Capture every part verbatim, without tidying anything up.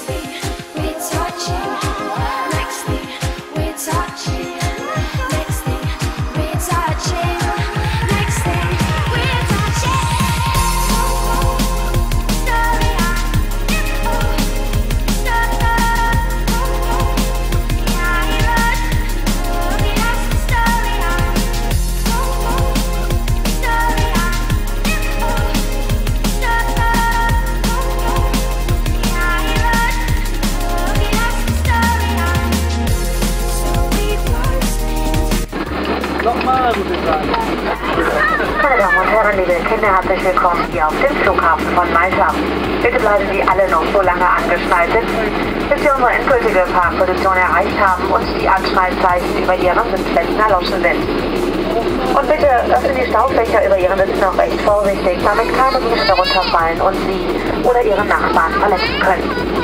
Meine Damen und Herren, liebe Kinder, herzlich willkommen hier auf dem Flughafen von Malta. Bitte bleiben Sie alle noch so lange angeschnallt sitzen, bis wir unsere endgültige Parkposition erreicht haben und die Anschnallzeichen über Ihren Sitzplätzen erloschen sind. Und bitte öffnen die Staufächer über Ihren Sitzen auch recht vorsichtig, damit keine Gegenstände runterfallen und Sie oder Ihren Nachbarn verletzen können.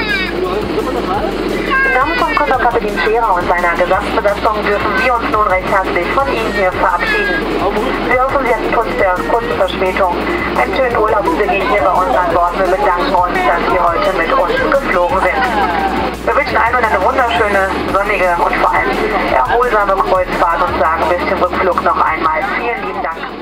Im Namen von Condor Kapitän F R A und seiner gesamten Besatzung dürfen wir uns nun recht herzlich von Ihnen hier verabschieden. Wir hoffen, Sie hatten trotz der kurzen Verspätung einen schönen Urlaub und Sie gehen hier bei uns an Bord. Wir bedanken uns, dass Sie heute mit uns geflogen sind. Wir wünschen allen eine wunderschöne, sonnige und vor allem erholsame Kreuzfahrt und sagen bis zum Rückflug noch einmal vielen lieben Dank.